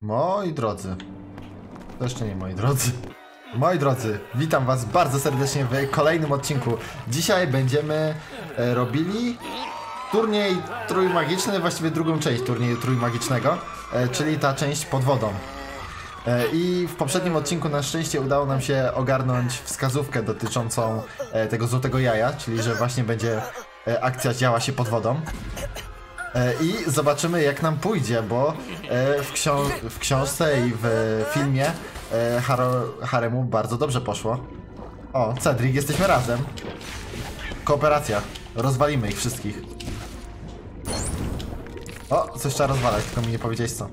Moi drodzy, to jeszcze nie moi drodzy. Moi drodzy, witam was bardzo serdecznie w kolejnym odcinku. Dzisiaj będziemy robili turniej trójmagiczny, właściwie drugą część turnieju trójmagicznego, czyli ta część pod wodą. I w poprzednim odcinku na szczęście udało nam się ogarnąć wskazówkę dotyczącą tego złotego jaja, czyli że właśnie będzie akcja działa się pod wodą. I zobaczymy jak nam pójdzie, bo w książce i w filmie Haremu bardzo dobrze poszło. O, Cedric, jesteśmy razem. Kooperacja. Rozwalimy ich wszystkich. O, coś trzeba rozwalać, tylko mi nie powiedziałeś co.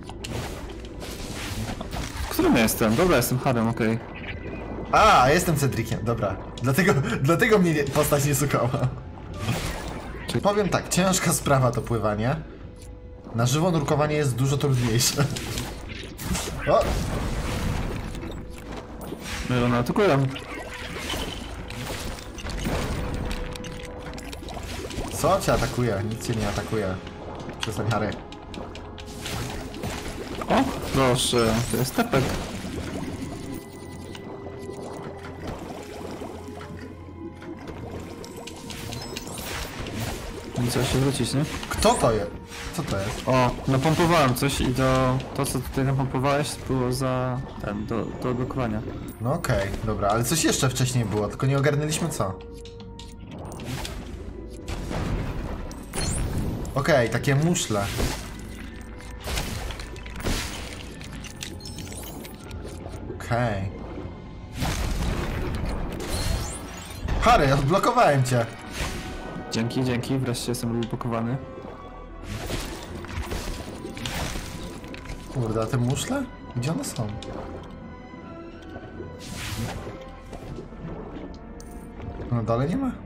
Którym jestem? Dobra, jestem Harem, okej. A, jestem Cedriciem, dobra. Dlatego mnie postać nie szukała. Powiem tak, ciężka sprawa to pływanie. Na żywo nurkowanie jest dużo trudniejsze. O! No, one atakują. Co cię atakuje? Nic cię nie atakuje. Przestań, Harry. O, proszę, to jest tepek. I trzeba się wrócić, nie? Kto to jest? Co to jest? O, napompowałem coś i to co tutaj napompowałeś było za do odblokowania. No okej, dobra, ale coś jeszcze wcześniej było, tylko nie ogarnęliśmy co. Okej, takie muszle. Okej. Harry, odblokowałem cię. Dzięki, wreszcie jestem odblokowany. Kurde, a te muszle? Gdzie one są? No dalej nie ma?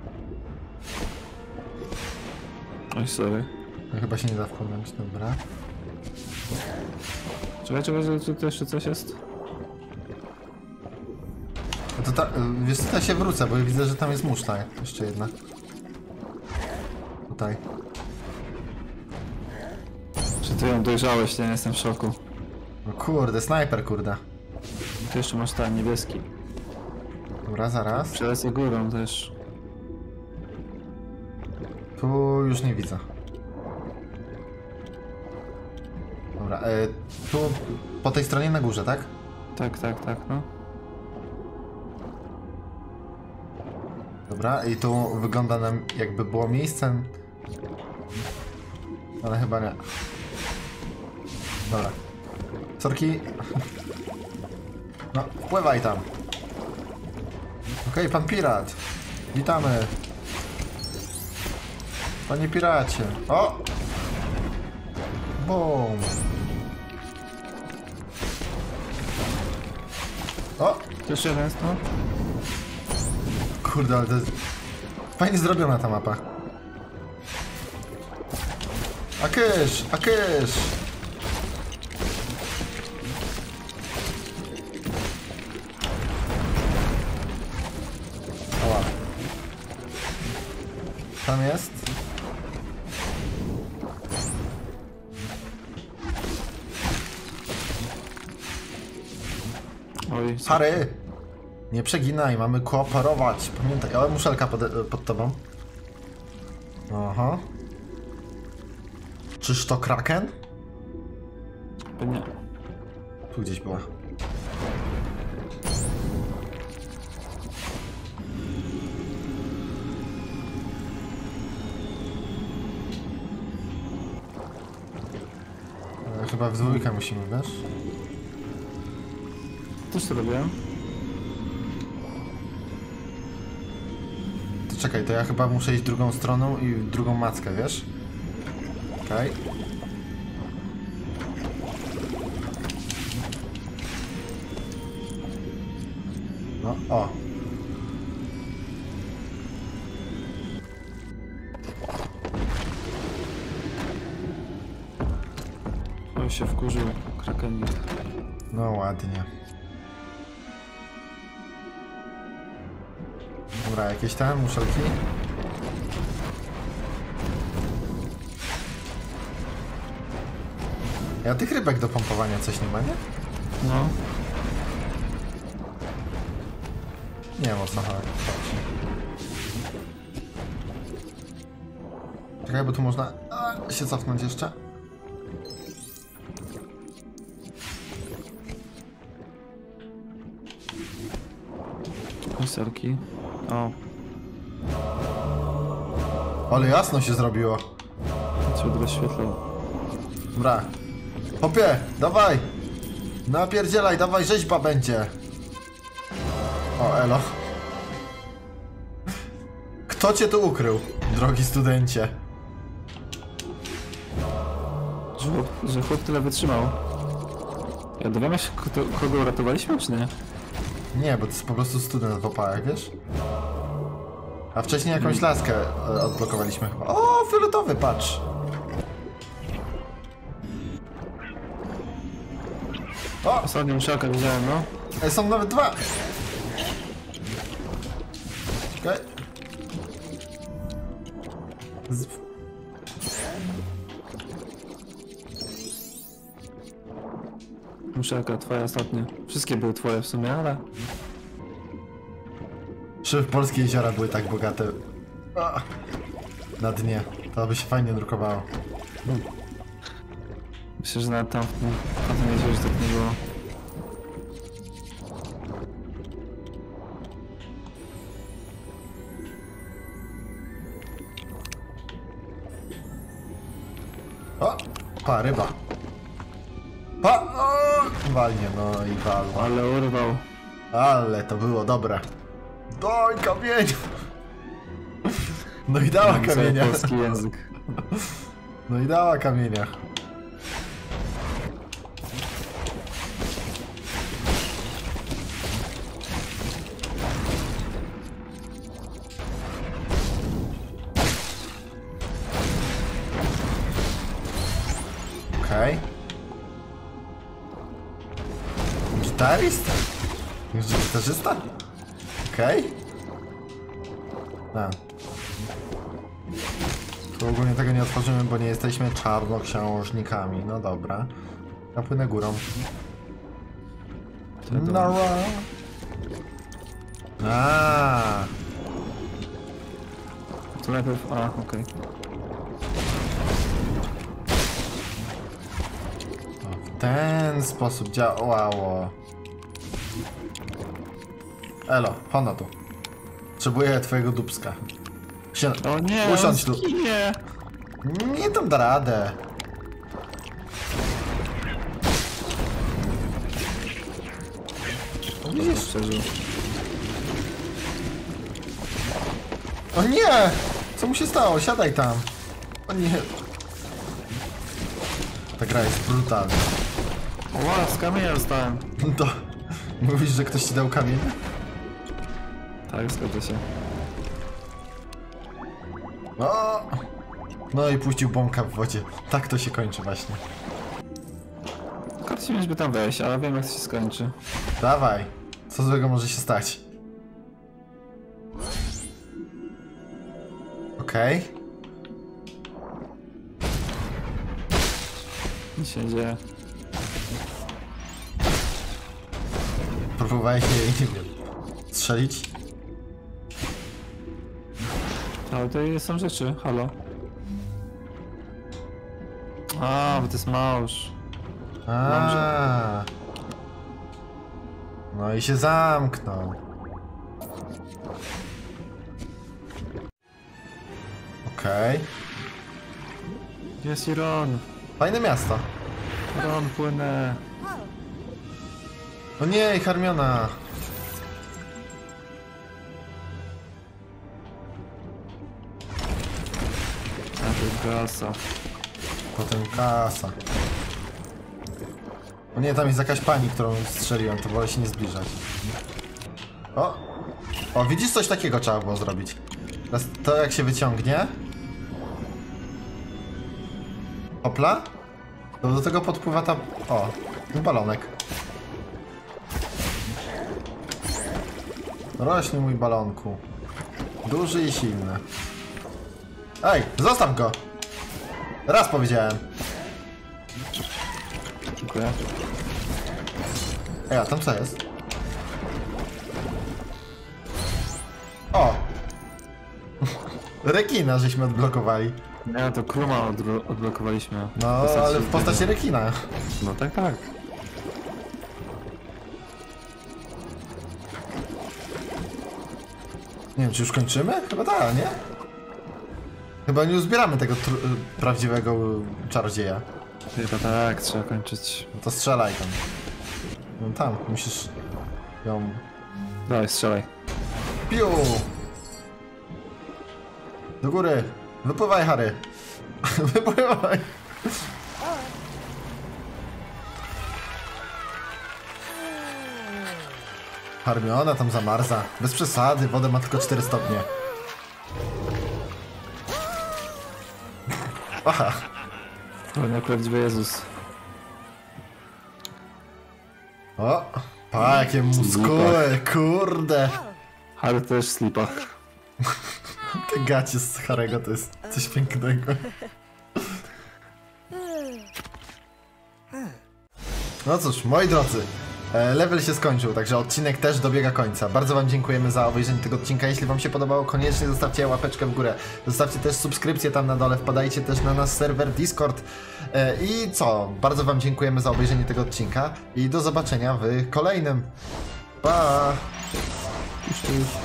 Oj, sorry. No, chyba się nie da wpłynąć, dobra. Czekaj, tu jeszcze coś jest? No to wiesz co, ja się wrócę, bo widzę, że tam jest muszla jeszcze jedna. Tutaj. Czy ty ją dojrzałeś, nie jestem w szoku. No kurde, snajper, kurde. Tu jeszcze masz ten niebieski. Dobra, zaraz. Przelecę górą też. Tu już nie widzę. Dobra, tu po tej stronie na górze, tak? Tak, no. Dobra, i tu wygląda nam jakby było miejsce. Ale chyba nie. Dobra. Sorki. No, wpływaj tam. Okej, pan pirat. Witamy. Panie piracie. O! Bum. O! Też jeden jest, no. Kurde, ale to jest... Fajnie zrobiona ta mapa. Akysz! Akysz! Oła. Tam jest? Oj, Harry! Nie przeginaj, mamy kooperować. Pamiętaj, ale muszelka pod tobą. Aha. Czyż to kraken? nie. Tu gdzieś była. Chyba w dwójkę musimy, wiesz? Też to robiłem. To czekaj, to ja chyba muszę iść drugą stroną i w drugą mackę, wiesz? Okej. No, o. Oj, się wkurzył krakenik. No ładnie. Dobra, jakieś tam muszelki? Ja tych rybek do pompowania coś nie ma, nie? No. Nie wiem o co chodzi. Czekaj, bo tu można się cofnąć jeszcze. Konserki. O, Ale jasno się zrobiło. trzeba rozświetlał. Dobra. Hopie, dawaj! Napierdzielaj, dawaj, rzeźba będzie. O, elo. Kto cię tu ukrył, drogi studencie? Że chłop tyle wytrzymał. Ja dowiemy się, kogo uratowaliśmy, czy nie? Nie, bo to jest po prostu student w opałach, wiesz? A wcześniej jakąś laskę odblokowaliśmy chyba. O, fioletowy, patrz! O! Ostatnią szalkę widziałem, no. Są nawet dwa! Czekaj. Muszelka, twoja ostatnia. Wszystkie były twoje w sumie, ale... Polskie jeziora były tak bogate. Na dnie. To by się fajnie drukowało. Myślę, że nawet tam w tym jeziorze tak nie było. O! Pa, ryba. Pa! O! Walnie, no i walła. Ale urwał. Ale to było dobre. Doj kamień! No i dała Mam cały kamienia. polski język. No i dała kamienia. Okej. Gitarist? Gitarzysta? Okej. A. Tu ogólnie tego nie otworzymy, bo nie jesteśmy czarnoksiężnikami. No dobra. Ja płynę górą. Nara. To najpierw... A, okej. W ten sposób działało. Elo, hono tu. Potrzebuję twojego dupska. O nie, Usiądź tu. Nie. Nie dam da radę. Widzisz? Przeżył. O nie! Co mu się stało? Siadaj tam. O nie. Ta gra jest brutalna. Ła, z kamienia dostałem. To... Mówisz, że ktoś ci dał kamień? Tak, zgadza się. O! No i puścił bąka w wodzie. Tak to się kończy właśnie. Kart się mieliśmy tam wejść, ale wiem jak to się skończy. Dawaj. Co złego może się stać? Okej. Nic się nie dzieje. Próbowałeś jej, nie wiem, strzelić? Ale tutaj są rzeczy, halo. A, bo to jest małż. No i się zamknął. Okej. Jest i Ron. Fajne miasto. Ron, płynę. O nie, Hermiona. A to gasa. Potem kasa. O nie, tam jest jakaś pani, którą strzeliłem, to wolę się nie zbliżać. O! O, widzisz, coś takiego trzeba było zrobić. Teraz to jak się wyciągnie. Hopla. To do tego podpływa ta... O, ten balonek. Rośnie mój balonku. Duży i silny. Ej, zostaw go! Raz powiedziałem. Dziękuję. Ej, a tam co jest? O! Rekina żeśmy odblokowali. Nie, to Kruma odblokowaliśmy. No, ale w postaci rekina. No tak, tak. Nie wiem, czy już kończymy? Chyba tak, nie? Chyba nie uzbieramy tego prawdziwego czarodzieja. Chyba tak, trzeba kończyć. No to strzelaj tam. No tam, musisz ją... Dawaj, strzelaj. Piu! Do góry! Wypływaj, Harry! Wypływaj! Hermiona tam zamarza. Bez przesady, woda ma tylko 4 stopnie. Aha! To nie prawdziwy Jezus. O! Pa, jakie muskuły, kurde! Harry też w slipach. Te gacie z Harego to jest coś pięknego. No cóż, moi drodzy, level się skończył, także odcinek też dobiega końca. Bardzo wam dziękujemy za obejrzenie tego odcinka. Jeśli wam się podobało, koniecznie zostawcie łapeczkę w górę. Zostawcie też subskrypcję tam na dole, wpadajcie też na nasz serwer Discord. I co? Bardzo wam dziękujemy za obejrzenie tego odcinka i do zobaczenia w kolejnym. Pa! Już.